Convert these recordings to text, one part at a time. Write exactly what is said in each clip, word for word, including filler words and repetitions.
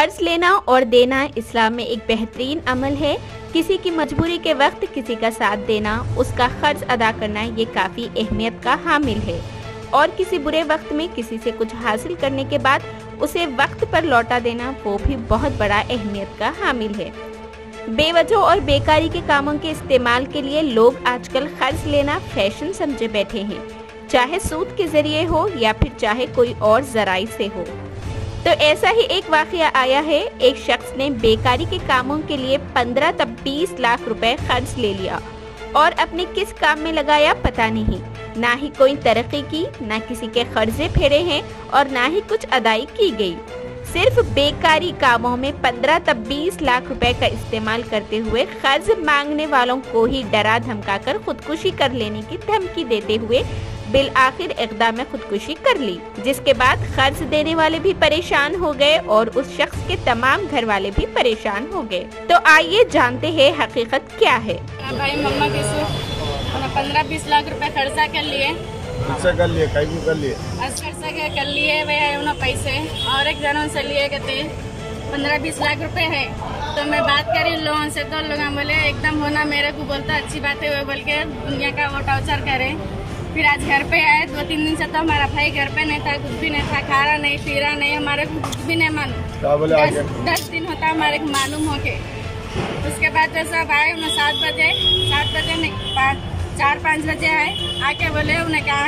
कर्ज लेना और देना इस्लाम में एक बेहतरीन अमल है। किसी की मजबूरी के वक्त किसी का साथ देना, उसका कर्ज अदा करना ये काफ़ी अहमियत का हामिल है। और किसी बुरे वक्त में किसी से कुछ हासिल करने के बाद उसे वक्त पर लौटा देना वो भी बहुत बड़ा अहमियत का हामिल है। बेवजह और बेकारी के कामों के इस्तेमाल के लिए लोग आजकल कर्ज लेना फैशन समझे बैठे हैं, चाहे सूद के जरिए हो या फिर चाहे कोई और जराई से हो। तो ऐसा ही एक वाकया आया है। एक शख्स ने बेकारी के कामों के लिए पंद्रह तक बीस लाख रुपए कर्ज ले लिया और अपने किस काम में लगाया पता नहीं। ना ही कोई तरक्की की, ना किसी के कर्जे फेरे हैं और ना ही कुछ अदाई की गई। सिर्फ बेकारी कामों में पंद्रह तक बीस लाख रुपए का इस्तेमाल करते हुए कर्ज मांगने वालों को ही डरा धमकाकर खुदकुशी कर लेने की धमकी देते हुए बिल आखिर इक़दाम में खुदकुशी कर ली, जिसके बाद कर्ज देने वाले भी परेशान हो गए और उस शख्स के तमाम घर वाले भी परेशान हो गए। तो आइए जानते हैं हकीकत क्या है। भाई मम्मा के पंद्रह बीस लाख रुपए खर्चा कर लिए कर लिए कई भी कर लिए खर्चा कर लिए भैया पैसे और एक जनों से लिए कहते पंद्रह बीस लाख रुपए है। तो मैं बात करी लोगों से तो लोग बोले एकदम होना, मेरे को बोलता अच्छी बात है वो बोल के दुनिया का वो टॉर्चर करे। फिर आज घर पे आए, दो तीन दिन से तो हमारा भाई घर पे नहीं था, कुछ भी नहीं था, खा रहा नहीं पी रहा नहीं, हमारे को कुछ भी नहीं मालूम। दस, दस दिन होता हमारे को मालूम हो के। उसके बाद जो सब आए उन्हें सात बजे सात बजे नहीं पाँच चार पाँच बजे आए, आके बोले उन्हें कहा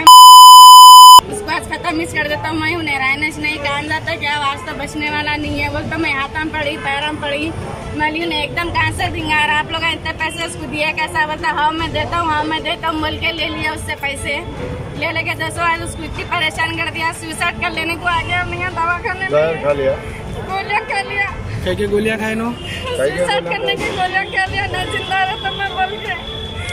उसको आज खत्म मिस कर देता हूँ मैं, उन्हें रहने से नहीं कहा जाता क्या वास्ता बचने वाला नहीं है। बोलता मैं हाथ में पड़ी पैर में पड़ी मली उन्हें एकदम कहाँ से दिंगा रहा, आप लोग इतने पैसे उसको दिया कैसा। बोलता हाँ मैं देता हूँ हाँ मैं देता हूँ बोल के ले लिया उससे पैसे, ले लेके दसों आज उसको इतनी परेशान कर दिया, सुसाइड कर लेने को आ गया। नहीं दवा खाने खा लिया, गोलियाँ खा लिया, क्या क्या गोलियाँ खाए नो, सुसाइड करने की गोलियाँ खा लिया, न जिंदा रहा तो मैं बोल के।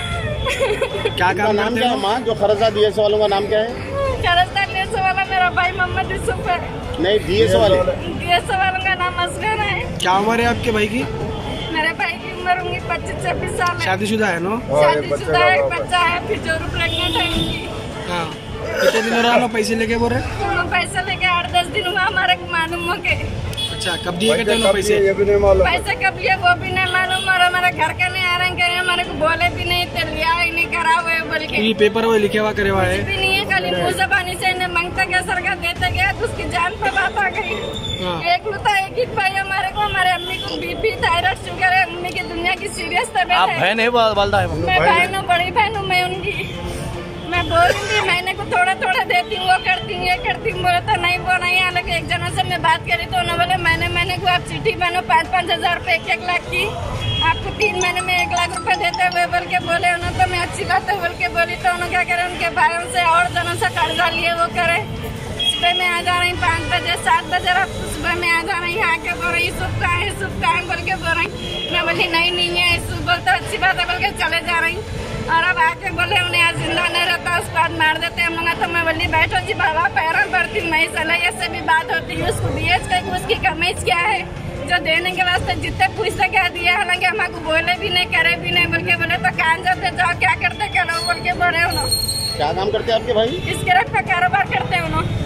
क्या काम नाम क्या है माँ जो खर्चा दिए वालों का नाम क्या है? खर्चा दिए वाला मेरा भाई मोहम्मद यूसुफ है। नहीं दिए वाले दिए वालों का नाम असगर है। क्या उम्र है आपके भाई की? मेरे भाई की उम्र होंगी पच्चीस छब्बीस साल। शादीशुदा है नो? शादीशुदा है, एक बच्चा है, फिर जोरू प्रेग्नेंट है उनकी। हाँ कितने दिन रहा पैसे लेके बोल रहे? पैसे लेके आठ दस दिन हुआ हमारे मालूम हो के। अच्छा कब दिए कहते हैं पैसे? ये भी नहीं मालूम पैसे कब लिए वो भी नहीं मालूम और हमारे घर के नहीं आ रहे हैं, हमारे को बोले भी नहीं तो लिया ही नहीं करा हुए बोल के। ये पेपर वो लिखे हुआ करे हुआ है भी नहीं है, खाली मुँह जबानी से इन्हें मांगता गया सरकार देते गया तो उसकी जान पर बात आ गई। एक लुता एक ही भाई हमारे को, हमारे अम्मी को बीपी थायराइड शुगर है, अम्मी की दुनिया की सीरियस तबियत है। बहन है वालदा है? मैं बहन हूँ, बड़ी बहन हूँ मैं उनकी। मैं बोल रही थी महीने को थोड़ा थोड़ा देती हूँ, वो करती हूँ ये करती हूँ, बोले तो नहीं वो नहीं। हालांकि एक जनों से मैं बात करी तो उन्होंने बोले महीने महीने को आप चिट्ठी बनो पाँच पाँच हजार रुपए एक एक लाख की, आपको तीन महीने में एक लाख रुपए देते हुए बोल के बोले। उन्होंने तो मैं अच्छी बात है बोल के बोली तो उन्होंने क्या करे उनके भाइयों से और जनों से कर्जा लिए वो करे। सुबह में आ जा रही पाँच बजे सात बजे रात सुबह में आ जा रही आके बोल रही सुबह का है सुबह का है बोल के बोल रही। मैं बोली नहीं नहीं है सुबह बोलते अच्छी बात है बोल के चले जा रही। और अब आके बोले उन्हें आज जिंदा नहीं रहता उसके बाद मार देते हम लोग। तो मैं बोली बैठो जी बाबा पैरों पड़ती नहीं चला, ऐसे भी बात होती है। उसको दिए उसकी कमीज क्या है जो देने के वास्ते जितने पूछते क्या दिया, हालांकि हमको बोले भी नहीं करे भी नहीं बोल के बोले तो कान जाते जाओ क्या करते करो बोल के बोले उन्होंने। क्या काम करते हैं आपके भाई? इसके रख का कारोबार करते हैं उन्होंने।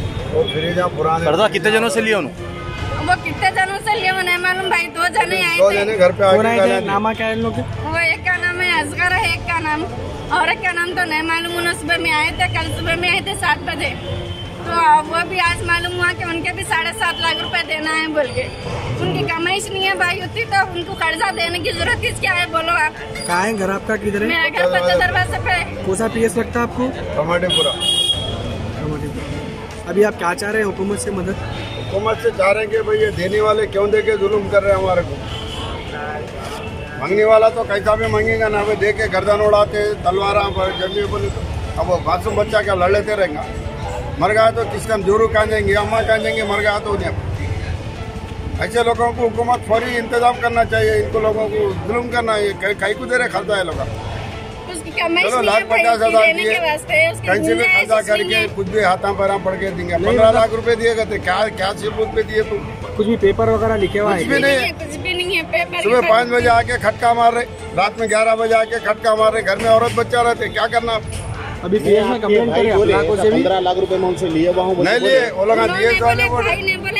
कर्जा कितने जनों से लिया उन्होंने? वो कितने जनों से लिए नहीं मालूम भाई, दो जने आए थे घर पे आए। नामा क्या है इन लोग? वो एक का नाम है असगर है, एक का नाम और एक का नाम तो नहीं मालूम। उन्होंने सुबह में आए थे, कल सुबह में आए थे सात बजे, तो वो भी आज मालूम हुआ कि उनके भी साढ़े सात लाख रुपए देना है बोल के। उनकी कमाई नहीं है भाई होती तो उनको कर्जा देने की जरूरत किस क्या है बोलो आप? कहाँ है घर आपका? किधर है? मेरा घर पत्ता दरवाजे पे। कौन सा पीएस लगता है आपको? टमाटेपुरा। अभी आप क्या चाह रहे हैं हुकूमत से मदद? हुकूमत से चाह रहे हैं कि भाई ये देने वाले क्यों दे के जुल्म कर रहे हैं हमारे को। मांगने वाला तो कैसा भी मांगेगा ना, हमें दे के गर्दन उड़ाते तलवार पर जमी बोले तो अब वो मासूम बच्चा क्या लड़ लेते रहेगा। मर गया तो किस टाइम जोरू कांदेंगे, अम्मा कांदेंगे, मर गया तो उन्हें। ऐसे लोगों को हुकूमत फौरी इंतजाम करना चाहिए, इनको लोगों को जुल्म करना है। कई को दे रहे खर्चा है लोग, चलो लाख पचास हजार दिए कहीं से भी खर्चा करके कुछ भी हाथा पैरा पड़ के देंगे। पंद्रह लाख रुपए दिए गए क्या क्या सबूत पे दिए तुम? कुछ भी पेपर वगैरह लिखे हुआ है? कुछ भी नहीं, कुछ भी नहीं है पेपर। सुबह पाँच बजे आके खटका मार रहे, रात में ग्यारह बजे आके खटका मार रहे, घर में औरत बच्चा रहते, क्या करना? अभी पीएस में कंप्लेंट करी लाखों से भी? पंद्रह लाख रुपए में उनसे लिए वहाँ नहीं लिए, वो लोग दिए बोले हमारे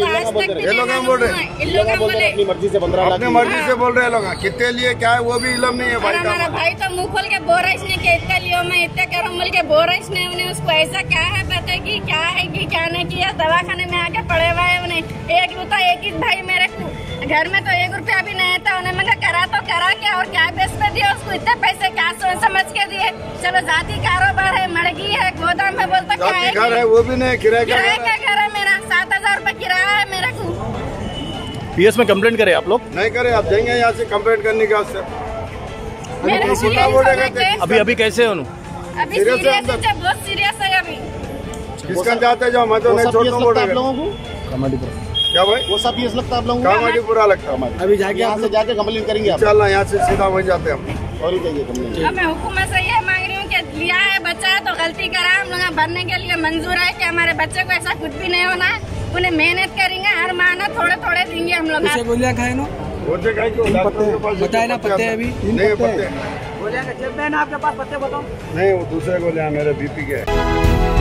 हमको आज तक भी ये लोग नहीं हम बोल रहे हैं। मालूम है। इन लोग हम बोले अपनी मर्जी से पंद्रह लाख अपने मर्जी से बोल रहे हैं लोग, कितने लिए क्या है वो भी इलम नहीं है और भाई हमारा का। भाई तो मुंह खोल के बोल रहा इसने कि इतना लियो मैं इतना करूँ बोल के बोल रहा इसने उन्हें उसको ऐसा क्या है पता कि क्या है कि क्या नहीं किया। दवाखाने में आके पड़े हुआ है उन्हें एक रुपया एक ही भाई मेरे को घर में तो एक रुपया भी नहीं था। उन्हें मैं करा तो करा क्या और क्या बेस पे दिया उसको इतने पैसे क्या सोच समझ के दिए। चलो जाति कारोबार है, मड़गी है, गोदाम है, बोलता क्या जाति है घर है वो भी नहीं, किराए का किराए घर का है। घर है मेरा, सात हजार रूपए किराया है मेरे को। पीएस में कंप्लेंट करें आप लोग? नहीं करे, आप देंगे यहाँ से कंप्लेंट करने के वास्ते। मेरे को सुनना बोलेगा सीरियस अभी अभी कैसे हो? अभी सीरियस है सीरियस अंदर। है, बहुत सीरियस है अभी। किसका जाते जाओ, मैं तो नहीं छोड़ता बोल आप रहे। लोगों को क्या भाई, वो सब पीएस लगता है आप लोगों को? कामाडी पूरा लगता है। अभी जाके यहाँ आप से जाके कंप्लेंट करेंगे आप? चलना यहाँ से सीधा वहीं जाते हैं हम। और ही चाहिए कंप्लेंट। अब मैं हुकूमत से ये मांग रही हूँ कि लिया है बच्चा तो गलती करा, हम लोग भरने के लिए मंजूर है कि हमारे बच्चे को ऐसा कुछ भी नहीं होना है। उन्हें मेहनत करेंगे, हर महीना थोड़े थोड़े देंगे हम लोग। किसे गोलियां खाए नो? बोलते कहीं क्यों डॉक्टर के पास बताए ना पत्ते अभी? नहीं पत्ते गोलियां का जब मैंने आपके पास पत्ते बताओ। नहीं, वो दूसरे को ले मेरे बीपी के।